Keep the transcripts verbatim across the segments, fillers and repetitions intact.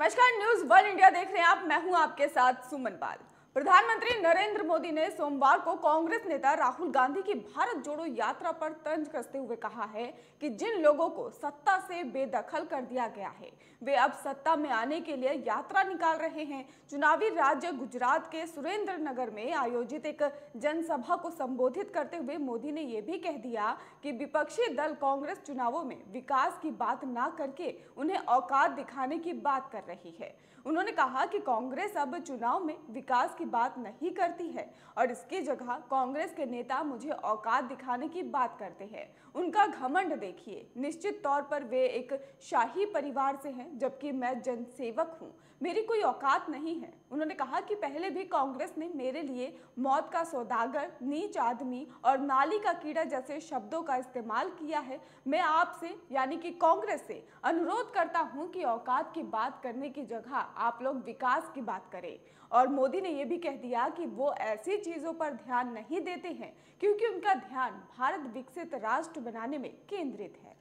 नमस्कार, news one India देख रहे हैं आप। मैं हूं आपके साथ सुमन पाल। प्रधानमंत्री नरेंद्र मोदी ने सोमवार को कांग्रेस नेता राहुल गांधी की भारत जोड़ो यात्रा पर तंज कसते हुए कहा है कि जिन लोगों को सत्ता से बेदखल कर दिया गया है वे अब सत्ता में आने के लिए यात्रा निकाल रहे हैं। चुनावी राज्य गुजरात के सुरेंद्रनगर में आयोजित एक जनसभा को संबोधित करते हुए मोदी ने यह भी कह दिया कि विपक्षी दल कांग्रेस चुनावों में विकास की बात ना करके उन्हें औकात दिखाने की बात कर रही है। उन्होंने कहा कि कांग्रेस अब चुनाव में विकास की बात नहीं करती है और इसकी जगह कांग्रेस के नेता मुझे औकात दिखाने की बात करते हैं। उनका घमंड देखिए, निश्चित तौर पर वे एक शाही परिवार से हैं जबकि मैं जनसेवक हूं, मेरी कोई औकात नहीं है। उन्होंने कहा कि पहले भी कांग्रेस ने मेरे लिए मौत का सौदागर, नीच आदमी और नाली का कीड़ा जैसे शब्दों का इस्तेमाल किया है। मैं आपसे यानी कि कांग्रेस से अनुरोध करता हूं कि औकात की बात करने की जगह आप लोग विकास की बात करें। और मोदी ने यह भी कह दिया कि वो ऐसी चीजों पर ध्यान नहीं देते हैं क्योंकि उनका ध्यान भारत विकसित राष्ट्र बनाने में केंद्रित है।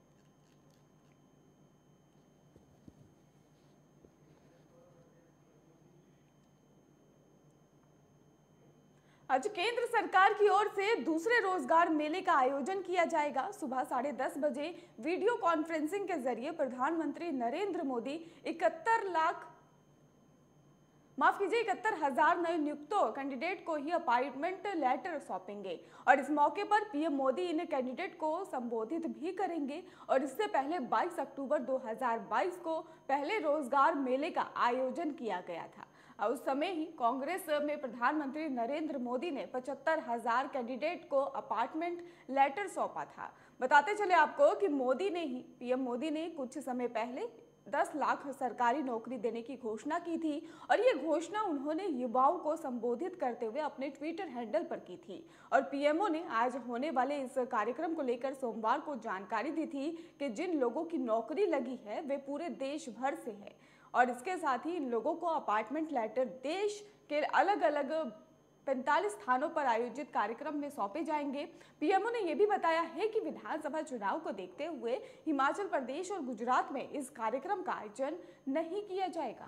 आज केंद्र सरकार की ओर से दूसरे रोजगार मेले का आयोजन किया जाएगा। सुबह साढ़े दस बजे वीडियो कॉन्फ्रेंसिंग के जरिए प्रधानमंत्री नरेंद्र मोदी इकहत्तर लाख माफ कीजिए इकहत्तर हजार नए नियुक्तों कैंडिडेट को ही अपॉइंटमेंट लेटर सौंपेंगे और इस मौके पर पीएम मोदी इन कैंडिडेट को संबोधित भी करेंगे। और इससे पहले बाईस अक्टूबर दो हज़ार बाईस को पहले रोजगार मेले का आयोजन किया गया था। उस समय ही कांग्रेस में प्रधानमंत्री नरेंद्र मोदी ने पचहत्तर हजार कैंडिडेट को अपार्टमेंट लेटर सौंपा था। बताते चले आपको कि मोदी ने ही पीएम मोदी ने कुछ समय पहले दस लाख सरकारी नौकरी देने की घोषणा की थी और ये घोषणा उन्होंने युवाओं को संबोधित करते हुए अपने ट्विटर हैंडल पर की थी। और पीएमओ ने आज होने वाले इस कार्यक्रम को लेकर सोमवार को जानकारी दी थी कि जिन लोगों की नौकरी लगी है वे पूरे देश भर से है और इसके साथ ही इन लोगों को अपार्टमेंट लेटर देश के अलग अलग पैंतालीस स्थानों पर आयोजित कार्यक्रम में सौंपे जाएंगे। पीएमओ ने यह भी बताया है कि विधानसभा चुनाव को देखते हुए हिमाचल प्रदेश और गुजरात में इस कार्यक्रम का आयोजन नहीं किया जाएगा।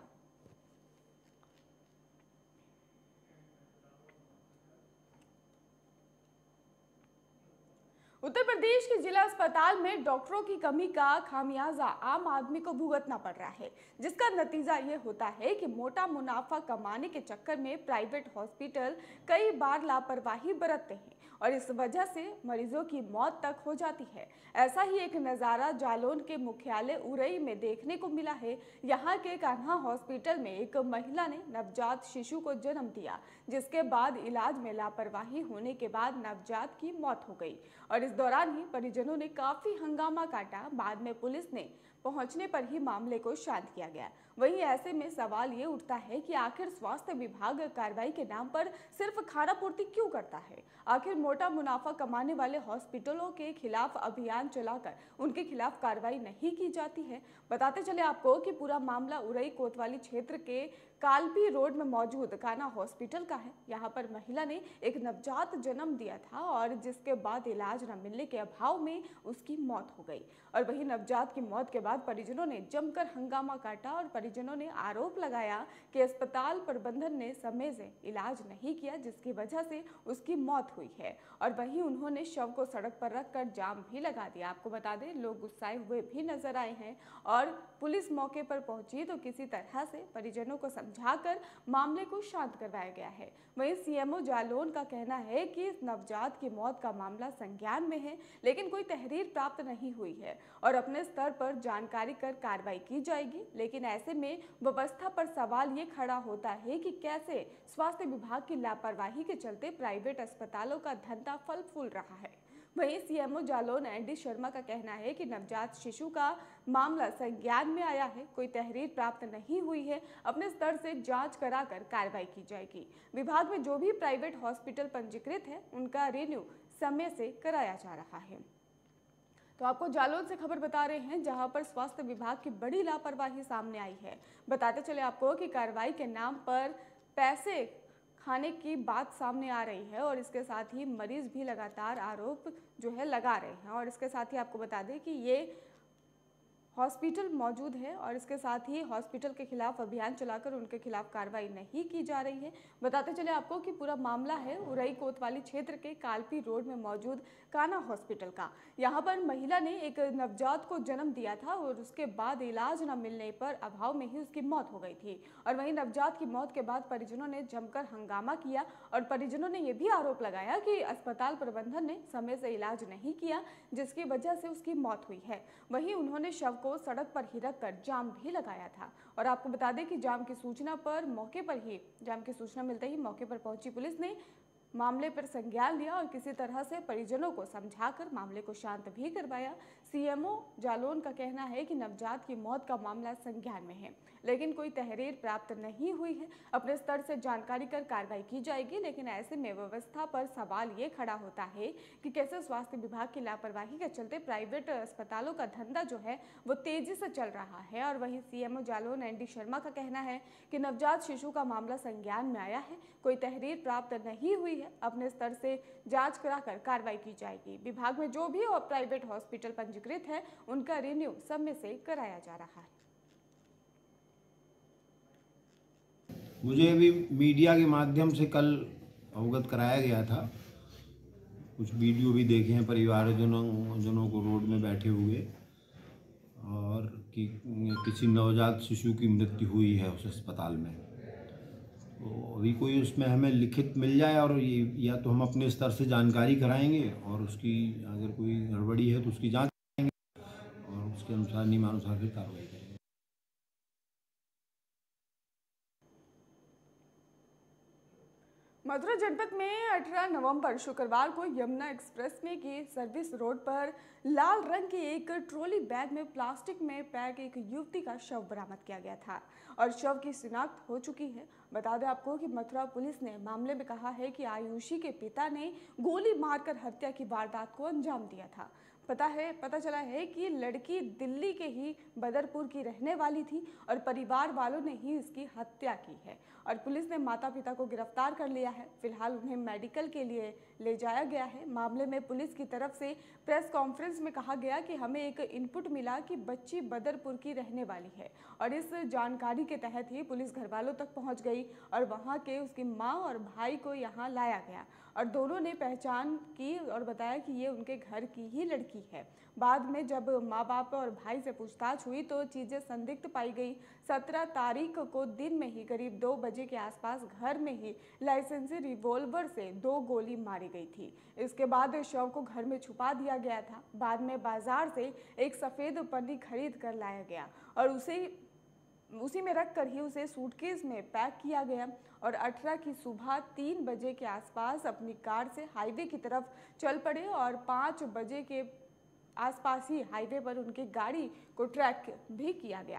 उत्तर प्रदेश के जिला अस्पताल में डॉक्टरों की कमी का खामियाजा आम आदमी को भुगतना पड़ रहा है, जिसका नतीजा ये होता है कि मोटा मुनाफा कमाने के चक्कर में प्राइवेट हॉस्पिटल कई बार लापरवाही बरतते हैं और इस वजह से मरीजों की मौत तक हो जाती है। ऐसा ही एक नज़ारा जालौन के मुख्यालय उरई में देखने को मिला है। यहाँ के कान्हा हॉस्पिटल में एक महिला ने नवजात शिशु को जन्म दिया, जिसके बाद इलाज में लापरवाही होने के बाद नवजात की मौत हो गई और इस दौरान ही परिजनों ने काफी हंगामा काटा। बाद में पुलिस ने पहुंचने पर ही मामले को शांत किया गया। वहीं ऐसे में सवाल ये उठता है कि आखिर स्वास्थ्य विभाग कार्रवाई के नाम पर सिर्फ खाना पूर्ति क्यों करता है? आखिर मोटा मुनाफा कमाने वाले हॉस्पिटलों के खिलाफ अभियान चलाकर उनके खिलाफ कार्रवाई नहीं की जाती है। बताते चले आपको कि पूरा मामला उरई कोतवाली क्षेत्र के कालपी रोड में मौजूद कान्हा हॉस्पिटल का है। यहाँ पर महिला ने एक नवजात जन्म दिया था और जिसके बाद इलाज न मिलने के अभाव में उसकी मौत हो गई। और वही नवजात की मौत के बाद परिजनों ने जमकर हंगामा काटा और परिजनों ने आरोप लगाया कि अस्पताल प्रबंधन ने समय से इलाज नहीं किया, जिसकी वजह से उसकी मौत हुई है। और वहीं उन्होंने शव को सड़क पर रखकर जाम भी लगा दिया। आपको बता दें, लोग गुस्साए हुए भी नजर आए हैं और पुलिस मौके पर पहुंची तो किसी तरह से परिजनों को समझाकर मामले को शांत करवाया गया है। वहीं सीएमओ जालौन का कहना है कि इस नवजात की मौत का मामला संज्ञान में है, लेकिन कोई तहरीर प्राप्त नहीं हुई है और अपने स्तर पर जानकारी कर कार्रवाई की जाएगी। लेकिन ऐसे में व्यवस्था पर सवाल ये खड़ा होता है कि कैसे स्वास्थ्य विभाग की लापरवाही के चलते प्राइवेट अस्पतालों का धंधा फल फूल रहा है। वहीं सीएमओ जालौन एनडी शर्मा का कहना है कि नवजात शिशु का मामला संज्ञान में आया है, कोई तहरीर प्राप्त नहीं हुई है, अपने स्तर से जांच कराकर कार्रवाई की जाएगी। विभाग में जो भी प्राइवेट हॉस्पिटल पंजीकृत है उनका रिन्यू समय से कराया जा रहा है। तो आपको जालौन से खबर बता रहे हैं जहां पर स्वास्थ्य विभाग की बड़ी लापरवाही सामने आई है। बताते चले आपको कि कार्रवाई के नाम पर पैसे खाने की बात सामने आ रही है और इसके साथ ही मरीज भी लगातार आरोप जो है लगा रहे हैं। और इसके साथ ही आपको बता दें कि ये हॉस्पिटल मौजूद है और इसके साथ ही हॉस्पिटल के खिलाफ अभियान चलाकर उनके खिलाफ कार्रवाई नहीं की जा रही है। बताते चले आपको कि पूरा मामला है उरई कोतवाली क्षेत्र के कालपी रोड में मौजूद काना हॉस्पिटल का। यहाँ पर महिला ने एक नवजात को जन्म दिया था और उसके बाद इलाज न मिलने पर अभाव में ही उसकी मौत हो गई थी। और वहीं नवजात की मौत के बाद परिजनों ने जमकर हंगामा किया और परिजनों ने यह भी आरोप लगाया कि अस्पताल प्रबंधन ने समय से इलाज नहीं किया, जिसकी वजह से उसकी मौत हुई है। वहीं उन्होंने शव को सड़क पर ही रखकर जाम भी लगाया था। और आपको बता दें कि जाम की सूचना पर मौके पर ही जाम की सूचना मिलते ही मौके पर पहुंची पुलिस ने मामले पर संज्ञान लिया और किसी तरह से परिजनों को समझाकर मामले को शांत भी करवाया। सीएमओ जालौन का कहना है कि नवजात की मौत का मामला संज्ञान में है, लेकिन कोई तहरीर प्राप्त नहीं हुई है। अपने स्तर से जानकारी कर कार्रवाई की जाएगी, लेकिन ऐसे में व्यवस्था पर सवाल ये खड़ा होता है कि कैसे स्वास्थ्य विभाग की लापरवाही के चलते प्राइवेट अस्पतालों का धंधा जो है वो तेजी से चल रहा है। और वहीं CMO Jalaun N D Sharma का कहना है कि नवजात शिशु का मामला संज्ञान में आया है, कोई तहरीर प्राप्त नहीं हुई है, अपने स्तर से जांच कराकर कार्रवाई की जाएगी। विभाग में जो भी और प्राइवेट हॉस्पिटल पंजीकृत है उनका रिन्यू समय से कराया जा रहा है। मुझे अभी मीडिया के माध्यम से कल अवगत कराया गया था, कुछ वीडियो भी देखे हैं परिवारजनों जनों को रोड में बैठे हुए, और कि किसी नवजात शिशु की मृत्यु हुई है उस अस्पताल में। तो अभी कोई उसमें हमें लिखित मिल जाए और ये या तो हम अपने स्तर से जानकारी कराएंगे और उसकी अगर कोई गड़बड़ी है तो उसकी जांच करेंगे और उसके अनुसार नियमानुसार फिर कार्रवाई करेंगे। मथुरा जनपद में अठारह नवंबर शुक्रवार को यमुना एक्सप्रेस वे की सर्विस रोड पर लाल रंग की एक ट्रॉली बैग में प्लास्टिक में पैक एक युवती का शव बरामद किया गया था और शव की शिनाख्त हो चुकी है। बता दें आपको कि मथुरा पुलिस ने मामले में कहा है कि आयुषी के पिता ने गोली मारकर हत्या की वारदात को अंजाम दिया था। पता है पता चला है कि लड़की दिल्ली के ही बदरपुर की रहने वाली थी और परिवार वालों ने ही इसकी हत्या की है और पुलिस ने माता पिता को गिरफ्तार कर लिया है। फिलहाल उन्हें मेडिकल के लिए ले जाया गया है। मामले में पुलिस की तरफ से प्रेस कॉन्फ्रेंस में कहा गया कि हमें एक इनपुट मिला कि बच्ची बदरपुर की रहने वाली है और इस जानकारी के तहत ही पुलिस घर वालों तक पहुंच गई और वहां के उसकी माँ और भाई को यहाँ लाया गया और दोनों ने पहचान की और बताया कि ये उनके घर की ही लड़की है। बाद में जब माँ बाप और भाई से पूछताछ हुई तो चीज़ें संदिग्ध पाई गई। सत्रह तारीख को दिन में ही करीब दो बजे के आसपास घर में ही लाइसेंसी रिवॉल्वर से दो गोली मारी गई थी। इसके बाद शव को घर में छुपा दिया गया था। बाद में बाजार से एक सफ़ेद पन्नी खरीद कर लाया गया और उसे उसी में रख कर ही उसे सूटकेस में पैक किया गया और अठारह की सुबह तीन बजे के आसपास अपनी कार से हाईवे की तरफ चल पड़े और पाँच बजे के आसपास ही हाईवे पर उनकी गाड़ी को ट्रैक भी किया गया।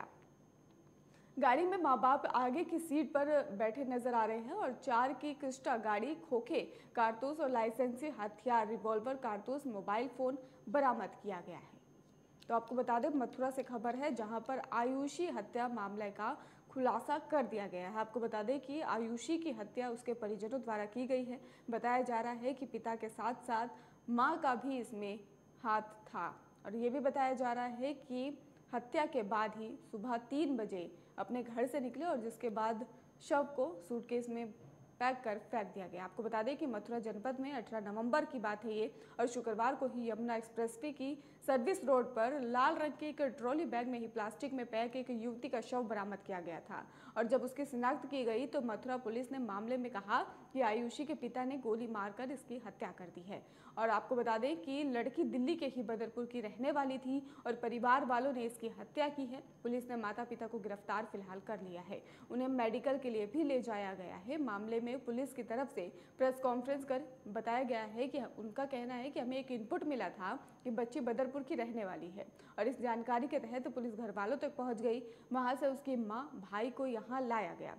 गाड़ी में माँ बाप आगे की सीट पर बैठे नजर आ रहे हैं और चार की क्रिस्टा गाड़ी, खोखे, कारतूस और लाइसेंसी हथियार, रिवॉल्वर, कारतूस, मोबाइल फोन बरामद किया गया है। तो आपको बता दें मथुरा से खबर है जहां पर आयुषी हत्या मामले का खुलासा कर दिया गया है। आपको बता दें कि आयुषी की हत्या उसके परिजनों द्वारा की गई है। बताया जा रहा है कि पिता के साथ साथ मां का भी इसमें हाथ था और ये भी बताया जा रहा है कि हत्या के बाद ही सुबह तीन बजे अपने घर से निकले और जिसके बाद शव को सूटकेस में पैक कर फेंक दिया गया। आपको बता दें कि मथुरा जनपद में अठारह नवंबर की बात है ये और शुक्रवार को ही यमुना एक्सप्रेसवे की सर्विस रोड पर लाल रंग के एक ट्रॉली बैग में ही प्लास्टिक में पैक एक युवती का शव बरामद किया गया था और जब उसकी शिनाख्त की गई तो मथुरा पुलिस ने मामले में कहा कि आयुषी के पिता ने गोली मारकर इसकी हत्या कर दी है। और आपको बता दें कि लड़की दिल्ली के ही बदरपुर की रहने वाली थी और परिवार वालों ने इसकी हत्या की है। पुलिस ने माता पिता को गिरफ्तार फिलहाल कर लिया है, उन्हें मेडिकल के लिए भी ले जाया गया है। मामले में पुलिस की तरफ से प्रेस कॉन्फ्रेंस कर बताया गया है कि उनका कहना है कि हमें एक इनपुट मिला था कि बच्ची बदरपुर की रहने वाली है और इस जानकारी के तहत पुलिस घर वालों तक पहुंच गई। वहां से उसकी मां भाई को यहां लाया गया।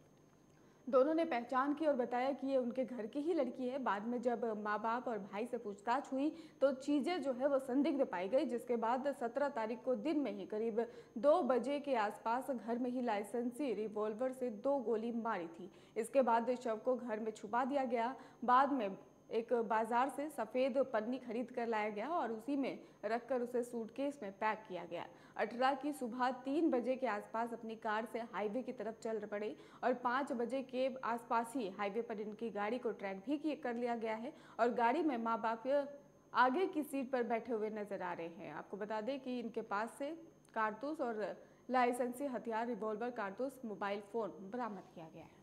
दोनों ने पहचान की और बताया कि ये उनके घर की ही लड़की है। बाद में जब माँ बाप और भाई से पूछताछ हुई तो चीज़ें जो है वो संदिग्ध पाई गई, जिसके बाद सत्रह तारीख को दिन में ही करीब दो बजे के आसपास घर में ही लाइसेंसी रिवॉल्वर से दो गोली मारी थी। इसके बाद शव को घर में छुपा दिया गया। बाद में एक बाजार से सफ़ेद पन्नी खरीद कर लाया गया और उसी में रखकर उसे सूटकेस में पैक किया गया। अठारह की सुबह तीन बजे के आसपास अपनी कार से हाईवे की तरफ चल पड़े और पाँच बजे के आसपास ही हाईवे पर इनकी गाड़ी को ट्रैक भी कर लिया गया है और गाड़ी में माँ बाप आगे की सीट पर बैठे हुए नजर आ रहे हैं। आपको बता दें कि इनके पास से कारतूस और लाइसेंसी हथियार, रिवॉल्वर, कारतूस, मोबाइल फोन बरामद किया गया है।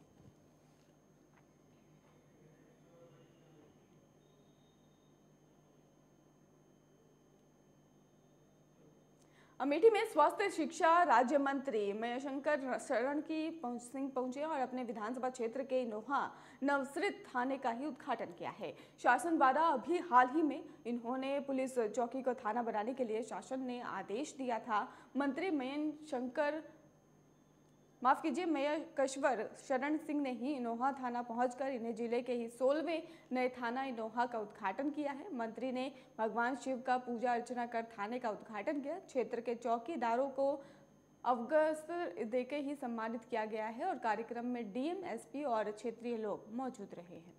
अमेठी में स्वास्थ्य शिक्षा राज्य मंत्री मयशंकर शरण की सिंह पहुंचे और अपने विधानसभा क्षेत्र के इनोहा नवसृत थाने का ही उद्घाटन किया है। शासन द्वारा अभी हाल ही में इन्होंने पुलिस चौकी को थाना बनाने के लिए शासन ने आदेश दिया था। मंत्री मयशंकर माफ कीजिए मयशंकर शरण सिंह ने ही इनोहा थाना पहुंचकर इन्हें जिले के ही सोलहवें नए थाना इनोहा का उद्घाटन किया है। मंत्री ने भगवान शिव का पूजा अर्चना कर थाने का उद्घाटन किया। क्षेत्र के चौकीदारों को अवगत देकर ही सम्मानित किया गया है और कार्यक्रम में डीएम, एसपी और क्षेत्रीय लोग मौजूद रहे हैं।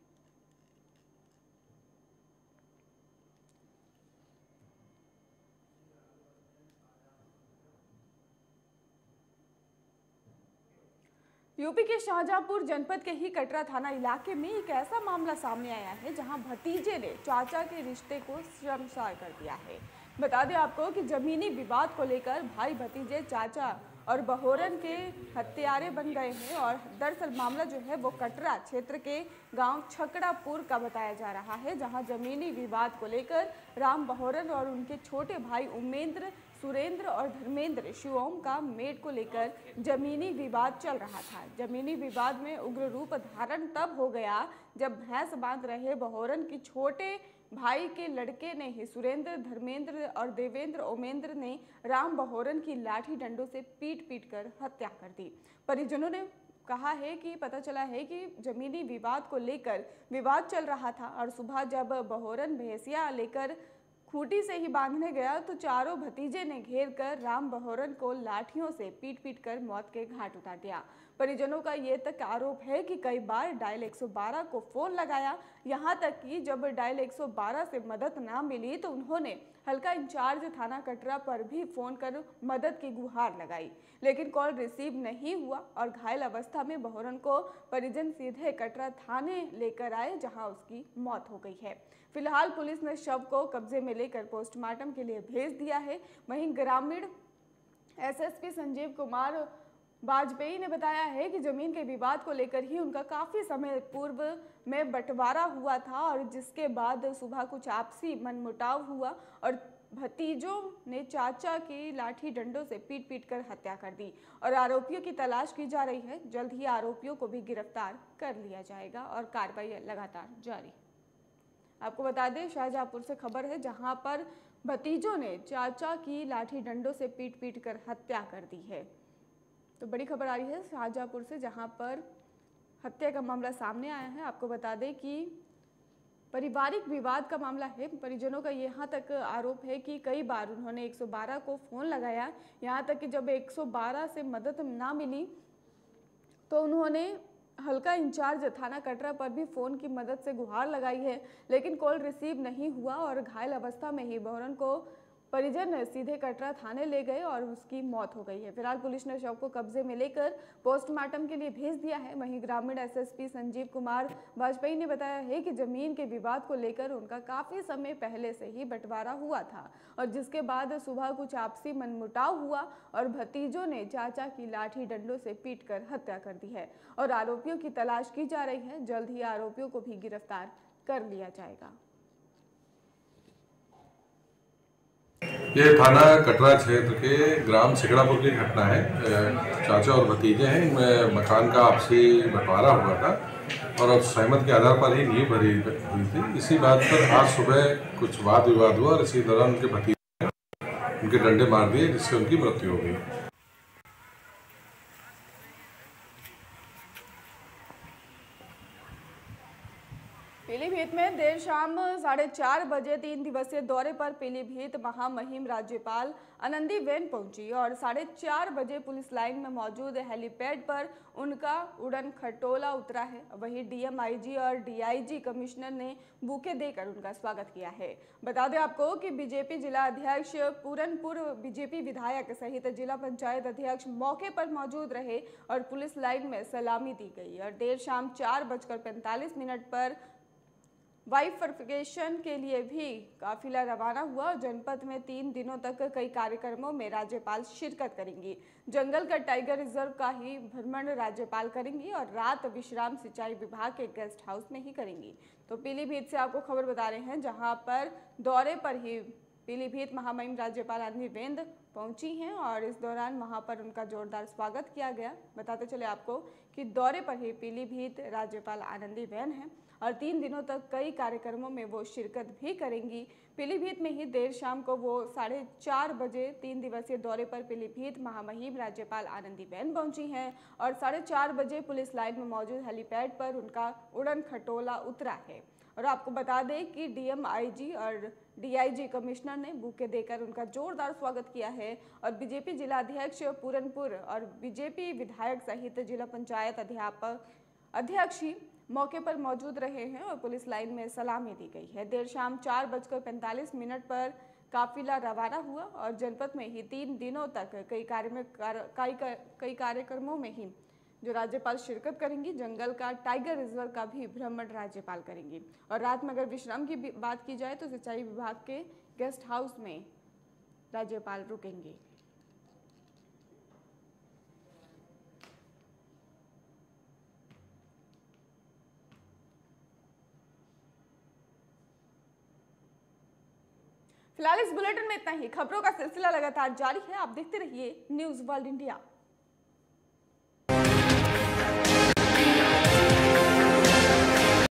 यूपी के शाहजहांपुर जनपद के ही कटरा थाना इलाके में एक ऐसा मामला सामने आया है जहां भतीजे ने चाचा के रिश्ते को शर्मसार कर दिया है। बता दें आपको कि जमीनी विवाद को लेकर भाई भतीजे चाचा और बहोरन के हत्यारे बन गए हैं और दरअसल मामला जो है वो कटरा क्षेत्र के गांव छकड़ापुर का बताया जा रहा है, जहां जमीनी विवाद को लेकर राम बहोरन और उनके छोटे भाई उमेंद्र, सुरेंद्र और धर्मेंद्र शिवोम का मेड को लेकर जमीनी विवाद चल रहा था। जमीनी विवाद में उग्र रूप धारण तब हो गया जब भैंस बांध रहे बहोरन की छोटे भाई के लड़के ने ही सुरेंद्र, धर्मेंद्र और देवेंद्र ओमेंद्र ने राम बहोरन की लाठी डंडों से पीट पीट कर हत्या कर दी। परिजनों ने कहा है कि पता चला है कि जमीनी विवाद को लेकर विवाद चल रहा था और सुबह जब बहोरन भैंसिया लेकर खूंटी से ही बांधने गया तो चारों भतीजे ने घेर कर राम बहोरन को लाठियों से पीट पीट कर मौत के घाट उतार दिया। परिजनों का ये तक आरोप है कि कई बार डायल एक सौ बारह को फोन लगाया, यहाँ तक कि जब डायल एक सौ बारह से मदद ना मिली तो उन्होंने हल्का इंचार्ज थाना कटरा पर भी फोन कर मदद की गुहार लगाई, लेकिन कॉल रिसीव नहीं हुआ और घायल अवस्था में बहोरन को परिजन सीधे कटरा थाने लेकर आए, जहां उसकी मौत हो गई है। फिलहाल पुलिस ने शव को कब्जे में लेकर पोस्टमार्टम के लिए भेज दिया है। वहीं ग्रामीण एसएसपी संजीव कुमार वाजपेयी ने बताया है कि जमीन के विवाद को लेकर ही उनका काफी समय पूर्व में बंटवारा हुआ था और जिसके बाद सुबह कुछ आपसी मनमुटाव हुआ और भतीजों ने चाचा की लाठी डंडों से पीट पीट कर हत्या कर दी और आरोपियों की तलाश की जा रही है। जल्द ही आरोपियों को भी गिरफ्तार कर लिया जाएगा और कार्रवाई लगातार जारी। आपको बता दें शाहजहांपुर से खबर है, जहां पर भतीजों ने चाचा की लाठी डंडों से पीट पीट कर हत्या कर दी है। तो बड़ी खबर आ रही है शाहजहांपुर से, जहां पर हत्या का मामला सामने आया है। आपको बता दें कि पारिवारिक विवाद का मामला है। परिजनों का यहाँ तक आरोप है कि कई बार उन्होंने एक सौ बारह को फोन लगाया, यहाँ तक कि जब एक सौ बारह से मदद ना मिली तो उन्होंने हल्का इंचार्ज थाना कटरा पर भी फोन की मदद से गुहार लगाई है, लेकिन कॉल रिसीव नहीं हुआ और घायल अवस्था में ही बहोरन को परिजन सीधे कटरा थाने ले गए और उसकी मौत हो गई है। फिलहाल पुलिस ने शव को कब्जे में लेकर पोस्टमार्टम के लिए भेज दिया है। वहीं ग्रामीण एसएसपी संजीव कुमार वाजपेयी ने बताया है कि जमीन के विवाद को लेकर उनका काफी समय पहले से ही बंटवारा हुआ था और जिसके बाद सुबह कुछ आपसी मनमुटाव हुआ और भतीजों ने चाचा की लाठी डंडों से पीट कर हत्या कर दी है और आरोपियों की तलाश की जा रही है। जल्द ही आरोपियों को भी गिरफ्तार कर लिया जाएगा। ये थाना कटरा क्षेत्र के ग्राम छकड़ापुर की घटना है। चाचा और भतीजे हैं, इनमें मकान का आपसी बंटवारा हुआ था और अब सहमत के आधार पर ही नींव भरी हुई थी। इसी बात पर आज सुबह कुछ वाद विवाद हुआ और इसी दौरान उनके भतीजे ने उनके डंडे मार दिए, जिससे उनकी मृत्यु हो गई। पीलीभीत पीलीभीत में देर शाम साढ़े चार बजे तीन दिवसीय दौरे पर पीलीभीत महामहिम राज्यपाल आनंदीबेन पहुंची और साढ़े चार बजे पुलिस लाइन में मौजूद हेलीपैड पर उनका उड़न खटोला उतरा है। वहीं डीएम आईजी और डीआईजी कमिश्नर ने बुके देकर उनका स्वागत किया है। बता दें आपको कि बीजेपी जिला अध्यक्ष पूरनपुर, बीजेपी विधायक सहित जिला पंचायत अध्यक्ष मौके पर मौजूद रहे और पुलिस लाइन में सलामी दी गई और देर शाम चार बजकर पैंतालीस मिनट पर बाइफरकेशन के लिए भी काफिला रवाना हुआ। जनपद में तीन दिनों तक कई कार्यक्रमों में राज्यपाल शिरकत करेंगी। जंगल का टाइगर रिजर्व का ही भ्रमण राज्यपाल करेंगी और रात विश्राम सिंचाई विभाग के गेस्ट हाउस में ही करेंगी। तो पीलीभीत से आपको खबर बता रहे हैं, जहां पर दौरे पर ही पीलीभीत महामहिम राज्यपाल आनंदीबेन पहुंची हैं और इस दौरान वहां पर उनका जोरदार स्वागत किया गया। बताते चले आपको कि दौरे पर ही पीलीभीत राज्यपाल आनंदीबेन हैं और तीन दिनों तक कई कार्यक्रमों में वो शिरकत भी करेंगी। पीलीभीत में ही देर शाम को वो साढ़े चार बजे तीन दिवसीय दौरे पर पीलीभीत महामहिम राज्यपाल आनंदीबेन पहुंची हैं और साढ़े चार बजे पुलिस लाइन में मौजूद हेलीपैड पर उनका उड़न खटोला उतरा है। और आपको बता दें कि डीएम आईजी और डीआईजी कमिश्नर ने बुके देकर उनका जोरदार स्वागत किया है और बीजेपी जिला अध्यक्ष पूरनपुर और बीजेपी विधायक सहित जिला पंचायत अध्यापक अध्यक्ष ही मौके पर मौजूद रहे हैं और पुलिस लाइन में सलामी दी गई है। देर शाम चार बजकर पैंतालीस मिनट पर काफिला रवाना हुआ और जनपद में ही तीन दिनों तक कई कार्य कई कई कार्यक्रमों में ही जो राज्यपाल शिरकत करेंगी। जंगल का टाइगर रिजर्व का भी भ्रमण राज्यपाल करेंगी और रात में अगर विश्राम की बात की जाए तो सिंचाई विभाग के गेस्ट हाउस में राज्यपाल रुकेंगे। फिलहाल इस बुलेटिन में इतना ही। खबरों का सिलसिला लगातार जारी है, आप देखते रहिए न्यूज़ वर्ल्ड इंडिया।